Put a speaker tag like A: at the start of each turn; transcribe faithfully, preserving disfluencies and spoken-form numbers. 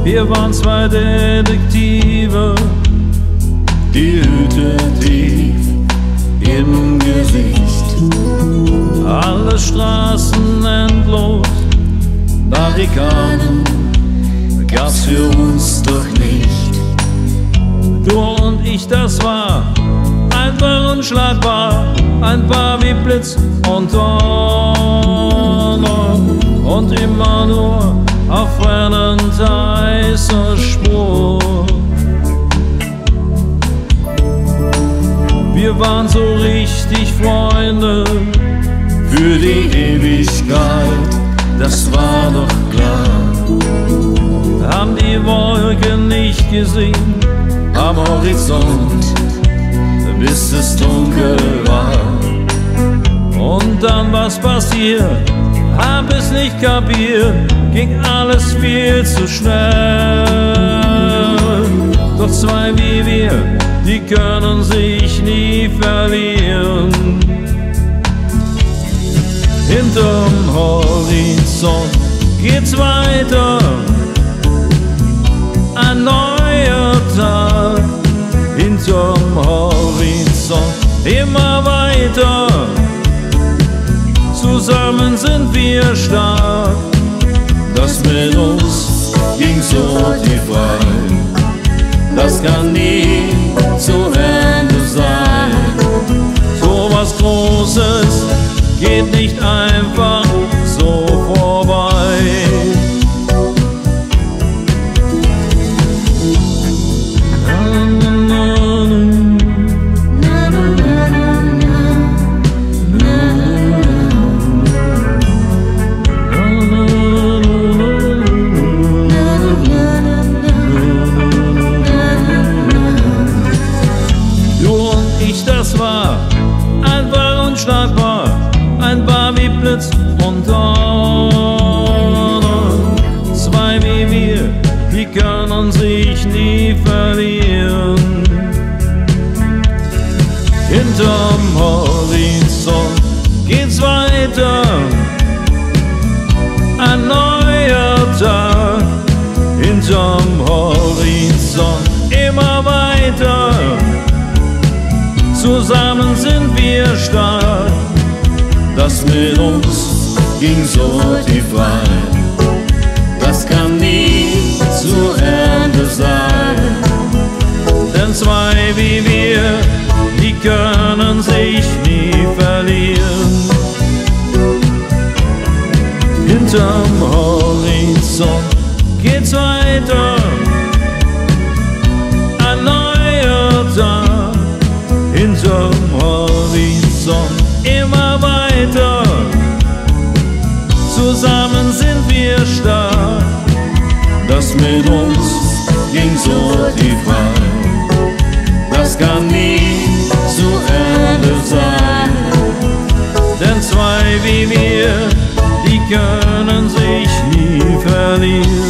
A: Wir waren zwei Detektive, die Hüte tief im Gesicht. Alle Straßen endlos, Barrikaden gab's für uns doch nicht. Du und ich, das war einfach unschlagbar, ein Paar wie Blitz und Donner und immer nur auf brennend heißer Spur. Wir waren so richtig Freunde für die Ewigkeit, das war doch klar. Haben die Wolken nicht gesehen am Horizont, bis es dunkel war. Und dann was passiert, hab es nicht kapiert, ging alles viel zu schnell. Doch zwei wie wir, die können sich nie verlieren. Hinterm Horizont geht's weiter, ein neuer Tag. Hinterm Horizont immer weiter, zusammen sind wir stark. Das mit uns ging so tief rein, das kann nie zu Ende sein. So was Großes geht nicht einfach so vorbei. Das war einfach unschlagbar, ein Paar wie Blitz und Donner. Zwei wie wir, die können sich nie verlieren. Hinterm Horizont geht's weiter, ein neuer Tag. Hinterm Horizont immer weiter, zusammen sind wir stark. Das mit uns ging so tief rein, das kann nie zu Ende sein. Denn zwei wie wir, die können sich nie verlieren. Hinterm Horizont geht's weiter, ein neuer Tag. Hinterm Horizont immer weiter, zusammen sind wir stark. Das mit uns ging so tief rein, das kann nie zu Ende sein. Denn zwei wie wir, die können sich nie verlieren.